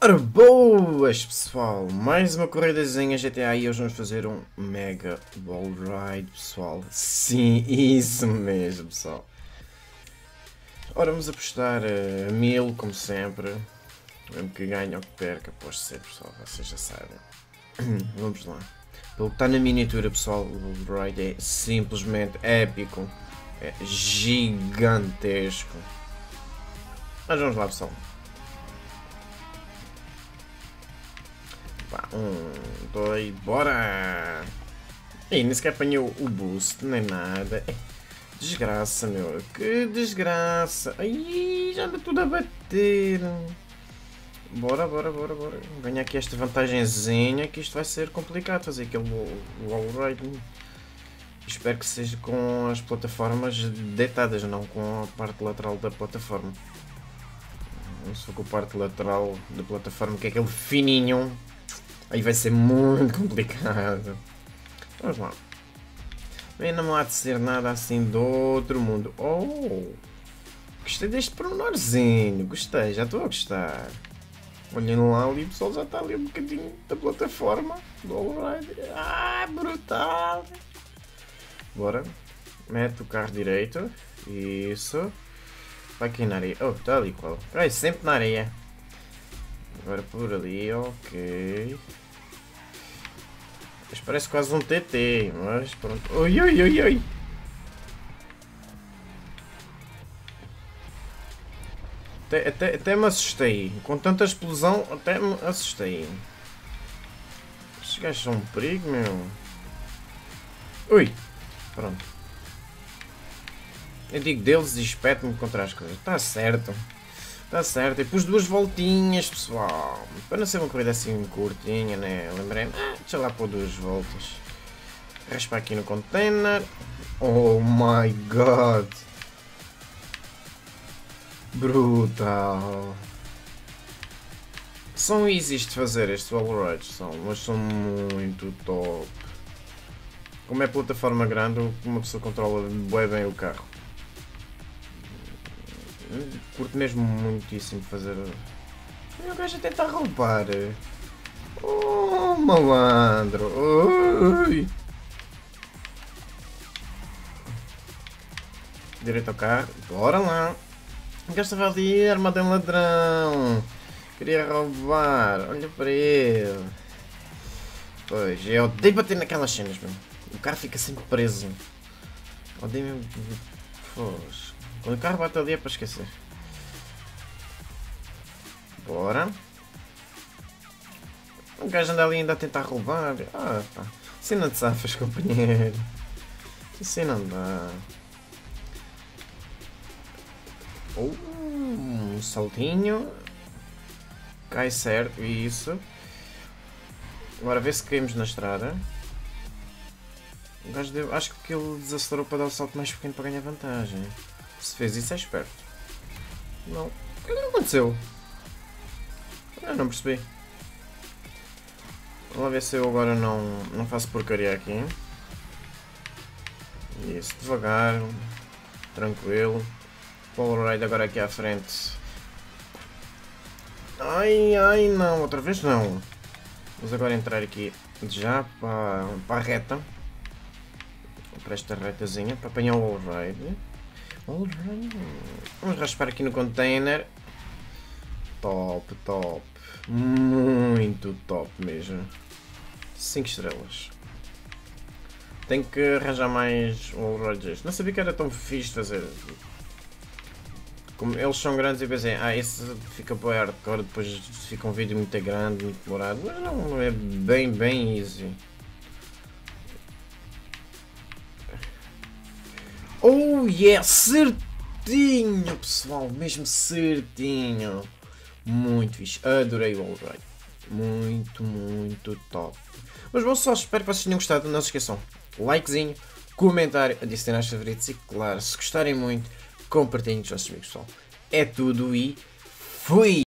Ora, boas pessoal, mais uma corridazinha GTA e hoje vamos fazer um Mega Ball Ride, pessoal. Sim, isso mesmo, pessoal. Ora, vamos apostar a 1000, como sempre. Mesmo que ganhe ou que perca, aposto sempre, pessoal, vocês já sabem. Vamos lá. Pelo que está na miniatura, pessoal, o Ball Ride é simplesmente épico. É gigantesco. Mas vamos lá, pessoal. Pá, 2, bora! Ih, nem sequer apanhou o boost, nem nada. Desgraça, meu. Que desgraça. Ai, já anda tudo a bater. Bora. Ganhar aqui esta vantagenzinha, que isto vai ser complicado fazer aquele wall ride. Espero que seja com as plataformas deitadas, não com a parte lateral da plataforma. Se for com a parte lateral da plataforma, que é aquele fininho, aí vai ser muito complicado. Vamos lá. Bem, não há de ser nada assim do outro mundo. Oh! Gostei deste pormenorzinho. Gostei, já estou a gostar. Olhando lá ali, o pessoal já está ali um bocadinho da plataforma do All-Ride. Ah, brutal! Bora. Mete o carro direito. Isso. Vai aqui na areia. Oh, está ali qual. Vai sempre na areia. Agora por ali, ok. Mas parece quase um TT, mas pronto. Oi. Até me assustei. Com tanta explosão, até me assustei. Estes gajos são um perigo, meu. Ui! Pronto. Eu digo deles e espeto-me contra as coisas. Está certo. Está certo. E pus 2 voltinhas, pessoal. Para não ser uma corrida assim curtinha, né? Lembrei-me. Deixa lá pôr 2 voltas. Raspar aqui no container. Oh my god. Brutal. São easy de fazer estes wall rides, mas são muito top. Como é plataforma grande, uma pessoa controla bem o carro. Curto mesmo muitíssimo fazer. O gajo até está a roubar. Oh, malandro. Ui. Direito ao carro. Bora lá. O gajo estava ali armado em ladrão. Queria roubar. Olha para ele. Pois, eu odeio bater naquelas cenas, mano. O carro fica sempre preso. Odeio mesmo. Pois. Quando o carro bate ali é para esquecer. Bora. O gajo anda ali ainda a tentar roubar. Ah, pá. Cena de safas, companheiro. Assim não dá. Um saltinho. Cai certo, isso. Agora vê se caímos na estrada. O gajo deu. Acho que ele desacelerou para dar o salto mais pequeno para ganhar vantagem. Se fez isso é esperto. Não. O que não aconteceu? Eu não percebi. Vamos lá ver se eu agora não faço porcaria aqui. Isso, devagar. Tranquilo. Polaroid agora aqui à frente. Ai, não. Outra vez não. Vamos agora entrar aqui já para a reta. Para esta retazinha. Para apanhar o All-Ride. Vamos raspar aqui no container. Top. Muito top mesmo. 5 estrelas. Tenho que arranjar mais All-Rides. Não sabia que era tão fixe de fazer. Como eles são grandes e pensei, esse fica para hardcore, depois fica um vídeo muito grande, muito demorado. Mas não, é bem easy. Oh yeah, certinho pessoal, mesmo certinho. Muito fixe, adorei o All-Ride. Muito top. Mas bom, só espero que vocês tenham gostado. Não se esqueçam, likezinho, comentário, adicionar os favoritos e claro, se gostarem muito, compartilhem com os vossos amigos, pessoal. É tudo e fui!